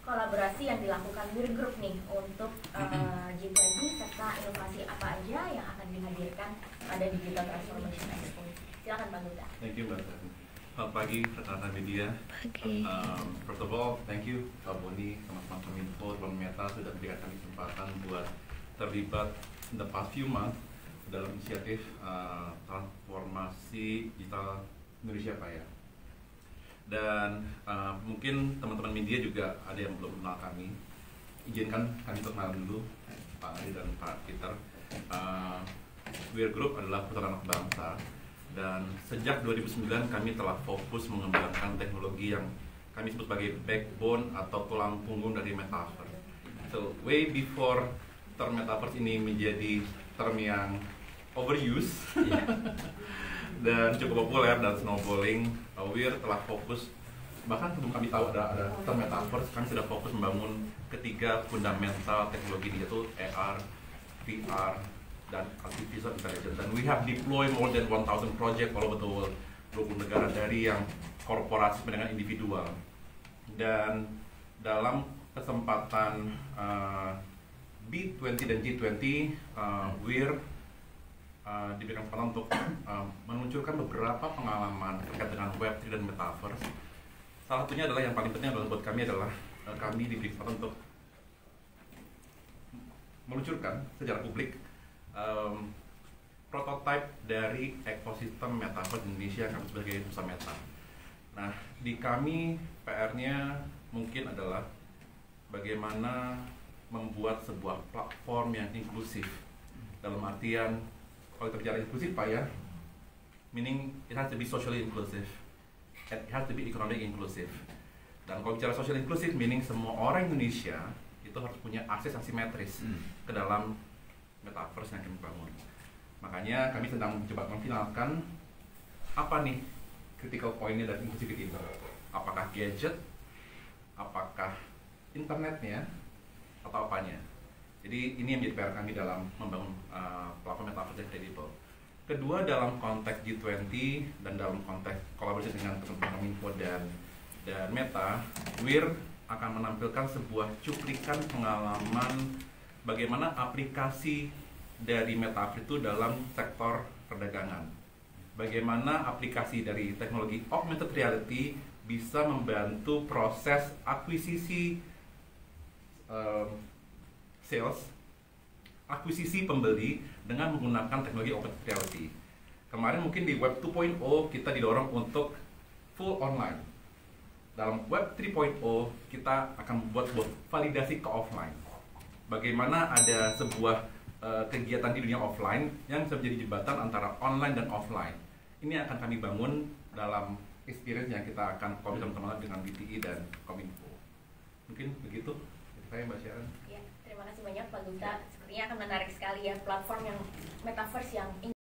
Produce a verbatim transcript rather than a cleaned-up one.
kolaborasi yang dilakukan Wir Group nih untuk uh, G dua puluh serta inovasi apa aja yang akan dihadirkan pada Digital Transformation Expo. Silakan Pak Duta. Thank you Mbak Tani. Selamat pagi rekan-rekan media. Pagi. Um, first of all, thank you Pak Boni, teman-teman Kominfo, teman Meta sudah memberikan kami kesempatan buat terlibat in the past few months dalam inisiatif uh, transformasi digital Indonesia Pak ya. Dan uh, mungkin teman-teman media juga ada yang belum kenal kami. Izinkan kami perkenalan dulu Pak Adi dan Pak Peter. Uh, Wir Group adalah perusahaan anak bangsa, dan sejak dua ribu sembilan kami telah fokus mengembangkan teknologi yang kami sebut sebagai backbone atau tulang punggung dari metaverse. So way before term metaverse ini menjadi term yang overused dan cukup populer dan snowballing, uh, Wir telah fokus, bahkan sebelum kami tahu ada ada term metaverse, kami sudah fokus membangun ketiga fundamental teknologi yaitu A R, V R, dan artificial intelligence. Dan we have deployed more than one thousand project all over the world, dua puluh negara, dari yang korporasi dengan individual. Dan dalam kesempatan uh, B dua puluh dan G dua puluh, uh, Wir Uh, diberikan kesempatan untuk uh, memunculkan beberapa pengalaman terkait dengan web tiga dan metaverse. Salah satunya adalah yang paling penting adalah buat kami adalah uh, kami diberi kesempatan untuk meluncurkan secara publik um, prototipe dari ekosistem metaverse Indonesia yang kami sebagai Nusa Meta. Nah, di kami P R-nya mungkin adalah bagaimana membuat sebuah platform yang inklusif, dalam artian kalau kita bicara inklusif Pak ya, meaning it has to be socially inclusive, it has to be economic inclusive. Dan kalau bicara social inclusive, meaning semua orang Indonesia itu harus punya akses asimetris hmm. ke dalam metaverse yang kami bangun. Makanya kami sedang mencoba memfinalkan apa nih critical point-nya dari inclusivity itu. Apakah gadget, apakah internetnya, atau apanya. Jadi ini yang menjadi P R kami dalam membangun uh, platform metaverse yang kredibel. Kedua, dalam konteks G dua puluh dan dalam konteks kolaborasi dengan teman-teman Kominfo dan dan Meta, Wir akan menampilkan sebuah cuplikan pengalaman bagaimana aplikasi dari metaverse itu dalam sektor perdagangan. Bagaimana aplikasi dari teknologi augmented reality bisa membantu proses akuisisi um, sales, akuisisi pembeli dengan menggunakan teknologi augmented reality. Kemarin mungkin di Web dua titik nol kita didorong untuk full online. Dalam Web tiga titik nol kita akan membuat sebuah validasi ke offline. Bagaimana ada sebuah uh, kegiatan di dunia offline yang bisa menjadi jembatan antara online dan offline. Ini akan kami bangun dalam experience yang kita akan komit teman-teman dengan B T I dan Kominfo. Mungkin begitu dari saya Mbak Sharon. Ya, terima kasih banyak Pak Duta. Sepertinya akan menarik sekali ya platform yang metaverse yang